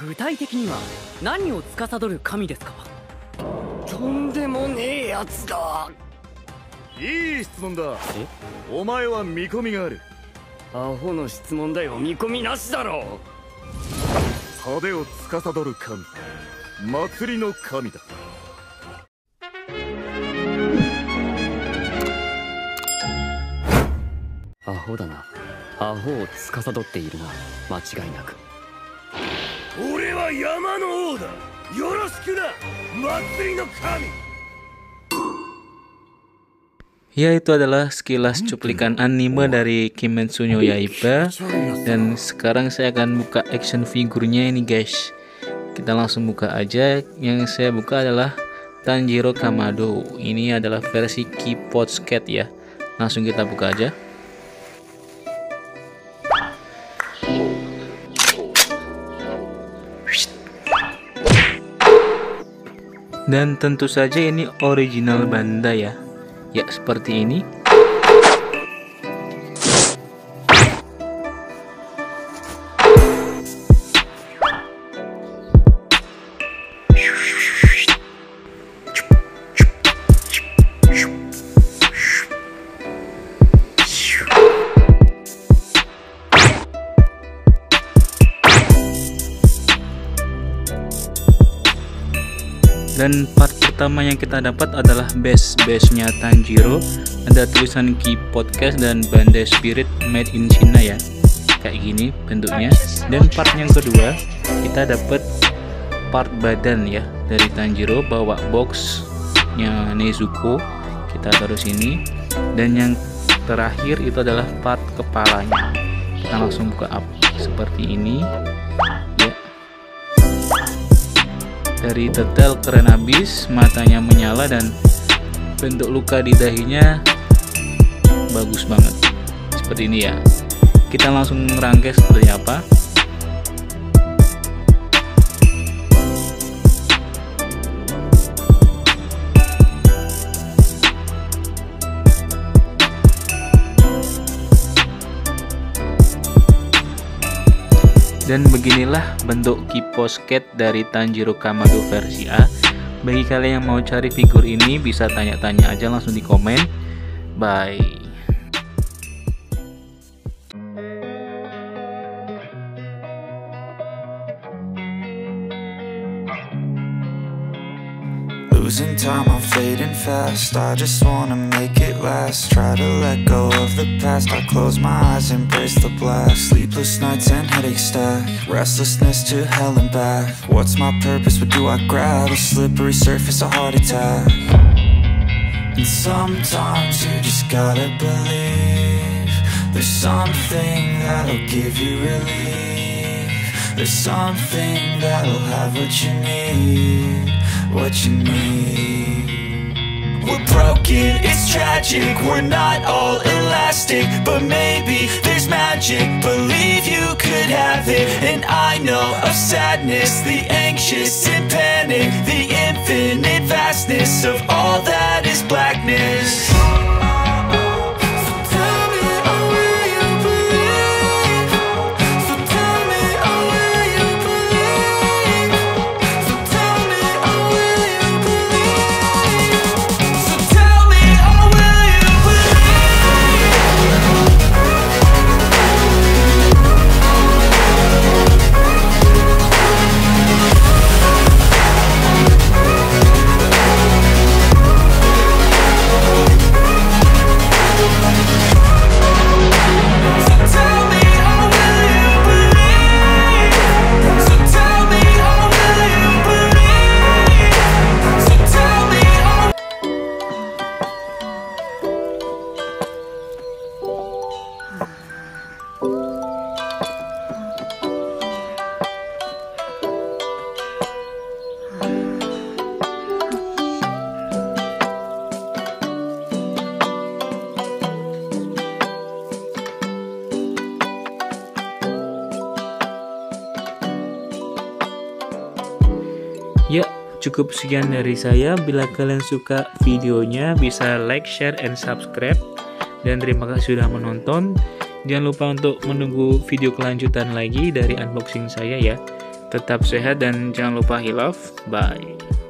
具体的には何を司る神ですか？ とんでもねえやつだ。 いい質問だ。お前は見込みがある。 アホの質問だよ。見込みなしだろ。 派手を司る神、祭りの神だ。 アホだな。アホを司っているな、間違いなく。俺は山の王だ。よろしくな、祭りの神。 Ya, itu adalah sekilas cuplikan anime dari Kimetsu no Yaiba. Dan sekarang saya akan buka action figurnya ini guys. Kita langsung buka aja. Yang saya buka adalah Tanjiro Kamado. Ini adalah versi Keyboard Skate ya. Langsung kita buka aja. Dan tentu saja ini original Bandai ya. Ya, seperti ini. Dan part pertama yang kita dapat adalah base-nya Tanjiro. Ada tulisan Key Podcast dan Bandai Spirit made in China ya. Kayak gini bentuknya. Dan part yang kedua kita dapat part badan ya dari Tanjiro, bawa boxnya Nezuko. Kita taruh sini. Dan yang terakhir itu adalah part kepalanya. Kita langsung buka up seperti ini. Ya. Dari detail keren habis, matanya menyala dan bentuk luka di dahinya bagus banget. Seperti ini ya. Kita langsung ngerangkai seperti apa. Dan beginilah bentuk Keyboard Skate dari Tanjiro Kamado versi A. Bagi kalian yang mau cari figur ini bisa tanya-tanya aja langsung di komen. Bye. Losing time, I'm fading fast. I just wanna make it last. Try to let go of the past. I close my eyes, embrace the blast. Sleepless nights and headaches stack. Restlessness to hell and back. What's my purpose? What do I grab? A slippery surface, a heart attack. And sometimes you just gotta believe there's something that'll give you relief. There's something that'll have what you need. What you need. We're broken, it's tragic. We're not all elastic, but maybe there's magic. Believe you could have it. And I know of sadness, the anxious and panic, the infinite vastness of all that is blackness. Ya, cukup sekian dari saya. Bila kalian suka videonya, bisa like, share, and subscribe. Dan terima kasih sudah menonton. Jangan lupa untuk menunggu video kelanjutan lagi dari unboxing saya ya. Tetap sehat dan jangan lupa hilaf. Bye.